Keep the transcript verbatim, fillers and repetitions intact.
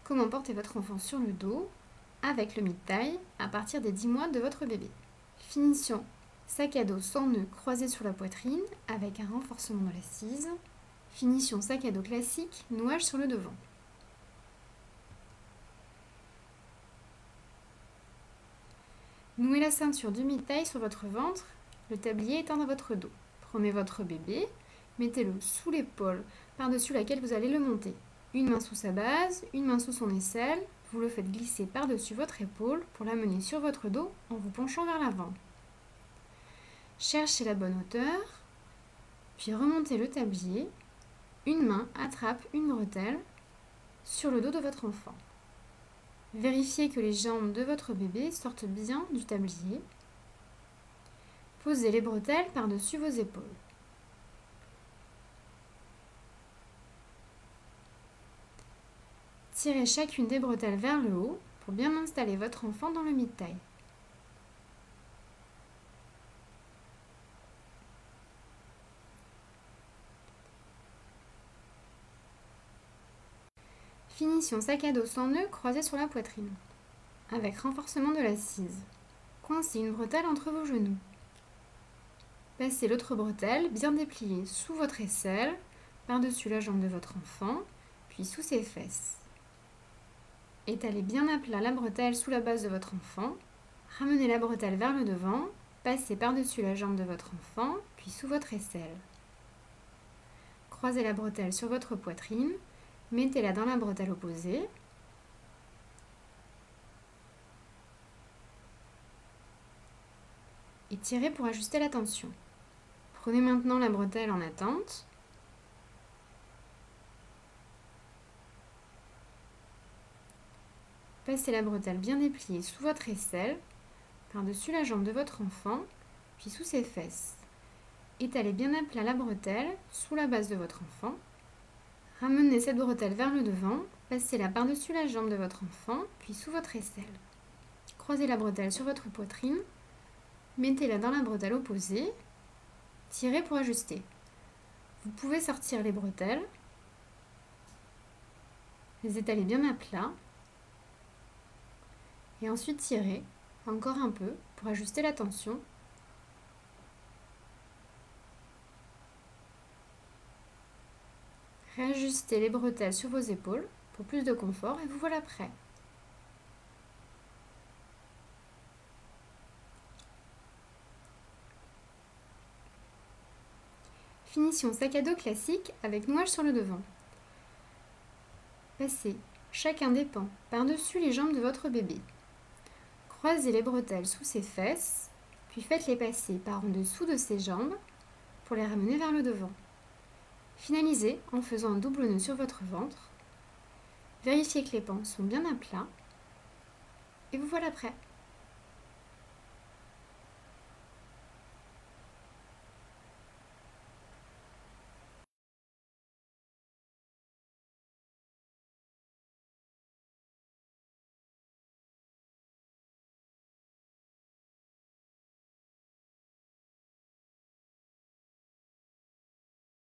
Comment porter votre enfant sur le dos avec le mid-taille à partir des dix mois de votre bébé. Finition sac à dos sans nœud croisé sur la poitrine avec un renforcement de l'assise. Finition sac à dos classique, nouage sur le devant. Nouez la ceinture du mid-taille sur votre ventre, le tablier étant dans votre dos. Prenez votre bébé, mettez-le sous l'épaule par-dessus laquelle vous allez le monter. Une main sous sa base, une main sous son aisselle. Vous le faites glisser par-dessus votre épaule pour l'amener sur votre dos en vous penchant vers l'avant. Cherchez la bonne hauteur, puis remontez le tablier. Une main attrape une bretelle sur le dos de votre enfant. Vérifiez que les jambes de votre bébé sortent bien du tablier. Posez les bretelles par-dessus vos épaules. Tirez chacune des bretelles vers le haut pour bien installer votre enfant dans le mid-taille. Finition sac à dos sans nœud croisé sur la poitrine, avec renforcement de l'assise. Coincez une bretelle entre vos genoux. Passez l'autre bretelle bien dépliée sous votre aisselle, par-dessus la jambe de votre enfant, puis sous ses fesses. Étalez bien à plat la bretelle sous la base de votre enfant. Ramenez la bretelle vers le devant, passez par-dessus la jambe de votre enfant, puis sous votre aisselle. Croisez la bretelle sur votre poitrine, mettez-la dans la bretelle opposée. Et tirez pour ajuster la tension. Prenez maintenant la bretelle en attente. Passez la bretelle bien dépliée sous votre aisselle, par-dessus la jambe de votre enfant, puis sous ses fesses. Étalez bien à plat la bretelle sous la base de votre enfant. Ramenez cette bretelle vers le devant, passez-la par-dessus la jambe de votre enfant, puis sous votre aisselle. Croisez la bretelle sur votre poitrine, mettez-la dans la bretelle opposée, tirez pour ajuster. Vous pouvez sortir les bretelles, les étaler bien à plat, et ensuite tirez encore un peu pour ajuster la tension. Réajustez les bretelles sur vos épaules pour plus de confort et vous voilà prêt. Finition sac à dos classique avec nouage sur le devant. Passez chacun des pans par-dessus les jambes de votre bébé. Croisez les bretelles sous ses fesses, puis faites-les passer par en dessous de ses jambes pour les ramener vers le devant. Finalisez en faisant un double nœud sur votre ventre. Vérifiez que les pans sont bien à plat et vous voilà prêt.